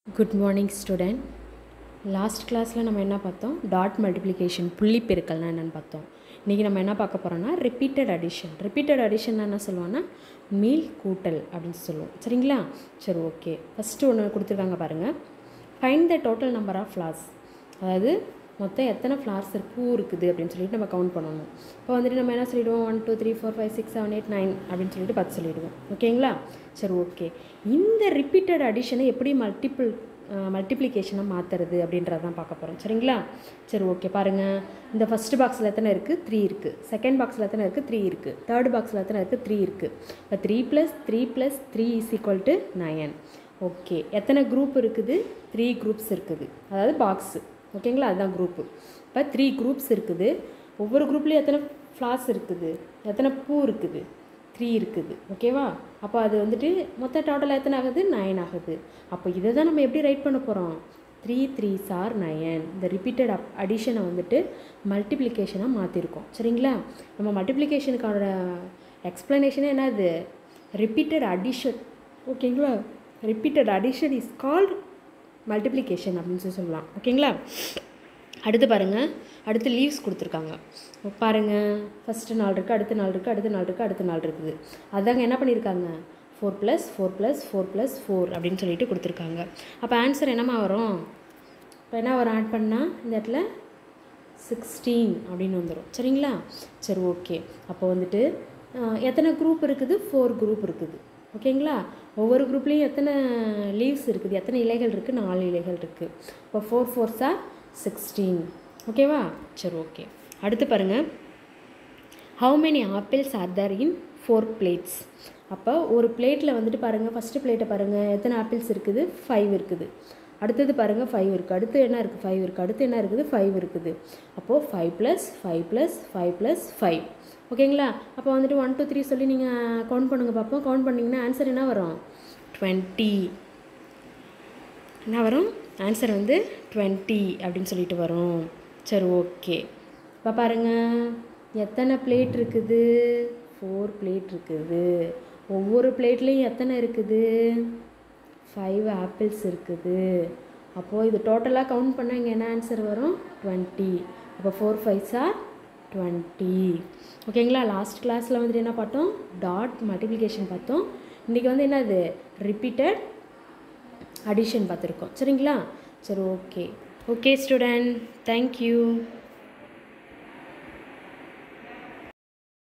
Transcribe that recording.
Good morning student. Last class la நம்ம என்ன பார்த்தோம் dot multiplication புள்ளி பெருக்கல்னா என்னன்னு பார்த்தோம். இன்னைக்கு நம்ம என்ன பார்க்க போறோம்னா repeated addition. Repeated addition என்ன சொல்லுவானா மீள் கூட்டல் அப்படினு சொல்லுவோம். சரிங்களா? சரி ஓகே. ஃபர்ஸ்ட் ஒன்னு கொடுத்திருக்காங்க பாருங்க. Find the total number of flowers. அதாவது மொத்தம் எத்தனை ஃப்ளவர்ஸ் பூ இருக்குது அப்படின்னு சொல்லிட்டு நம்ம கவுண்ட் பண்ணணும். இப்போ வந்துட்டு நம்ம என்ன சொல்லிடுவோம் 1 2 3 4 5 6 7 8 9 அப்படின்னு சொல்லிட்டு 10 சொல்லிடுவோம். ஓகேங்களா? சரி ஓகே. இந்த ரிப்பீட்டட் அடிஷனை எப்படி மல்டிப்ளிகேஷனாக மாற்றுறது அப்படின்றத தான் பார்க்க போகிறோம். சரிங்களா? சரி ஓகே பாருங்கள். இந்த ஃபஸ்ட்டு பாக்ஸில் எத்தனை இருக்குது 3 இருக்குது. செகண்ட் பாக்ஸில் எத்தனை இருக்குது 3 இருக்குது. தேர்ட் பாக்ஸில் எத்தனை இருக்குது 3 இருக்குது. இப்போ 3 + 3 = 9. ஓகே. எத்தனை குரூப் இருக்குது 3 குரூப்ஸ் இருக்குது. அதாவது பாக்ஸு. ஓகேங்களா? அதுதான் குரூப்பு. இப்போ 3 குரூப்ஸ் இருக்குது. ஒவ்வொரு குரூப்லேயும் எத்தனை ஃப்ளார்ஸ் இருக்குது, எத்தனை பூ இருக்குது 3 இருக்குது. ஓகேவா? அப்போ அது வந்துட்டு மொத்த டோட்டலாக எத்தனை ஆகுது 9 ஆகுது. அப்போ இதை தான் நம்ம எப்படி ரைட் பண்ண போகிறோம் 3 3s are 9. இந்த ரிப்பீட்டட் அடிஷனை வந்துட்டு மல்டிப்ளிகேஷனாக மாற்றிருக்கோம். சரிங்களா? நம்ம மல்டிப்ளிகேஷனுக்கான எக்ஸ்ப்ளனேஷனே என்னது ரிப்பீட்டட் அடிஷன். ஓகேங்களா? Repeated addition is called multiplication அப்படின்னு சொல்லலாம். ஓகேங்களா? அடுத்து பாருங்கள். அடுத்து லீவ்ஸ் கொடுத்துருக்காங்க பாருங்கள். ஃபஸ்ட்டு 4 இருக்குது, அடுத்த 4 இருக்குது, அடுத்த 4 இருக்குது, அடுத்த 4 இருக்குது. அதாங்க என்ன பண்ணியிருக்காங்க 4 + 4 + 4 + 4 அப்படின்னு சொல்லிட்டு கொடுத்துருக்காங்க. அப்போ ஆன்சர் என்னமா வரும்? இப்போ என்ன வரும் ஆட் பண்ணால் இந்த இடத்துல 16 அப்படின்னு வந்துடும். சரிங்களா? சரி ஓகே. அப்போ வந்துட்டு எத்தனை குரூப் இருக்குது 4 குரூப் இருக்குது. ஓகேங்களா? ஒவ்வொரு குரூப்லேயும் எத்தனை லீவ்ஸ் இருக்குது, எத்தனை இலைகள் இருக்குது 4 இலைகள் இருக்குது. இப்போ 4 4s are 16. ஓகேவா? சரி ஓகே. அடுத்து பாருங்கள். How many apples are there in 4 plates. அப்போ ஒரு பிளேட்டில் வந்துட்டு பாருங்கள். ஃபஸ்ட்டு பிளேட்டை பாருங்கள். எத்தனை ஆப்பிள்ஸ் இருக்குது 5 இருக்குது. அடுத்தது பாருங்கள் 5 இருக்குது. அடுத்து என்ன இருக்குது 5 இருக்குது. அடுத்து என்ன இருக்குது 5 இருக்குது. அப்போது 5 + 5 + 5 + 5. ஓகேங்களா? அப்போ வந்துட்டு 1 2 3 சொல்லி நீங்கள் கவுண்ட் பண்ணுங்கள் பார்ப்போம். கவுண்ட் பண்ணிங்கன்னா ஆன்சர் என்ன வரும் 20. என்ன வரும் ஆன்சர் வந்து 20 அப்படின்னு சொல்லிட்டு வரும். சரி ஓகே. இப்போ பாருங்கள் எத்தனை பிளேட் இருக்குது 4 பிளேட் இருக்குது. ஒவ்வொரு பிளேட்லேயும் எத்தனை இருக்குது 5 ஆப்பிள்ஸ் இருக்குது. அப்போது இது டோட்டலாக கவுண்ட் பண்ணால் இங்கே என்ன ஆன்சர் வரும் 20. அப்போ 4 5s are 20. ஓகேங்களா? லாஸ்ட் கிளாஸில் வந்துட்டு என்ன பார்த்தோம் டாட் மல்டிப்ளிகேஷன் பார்த்தோம். இன்றைக்கி வந்து என்னது ரிப்பீட்டட் அடிஷன் பார்த்துருக்கோம். சரிங்களா? சரி ஓகே. Okay student, thank you.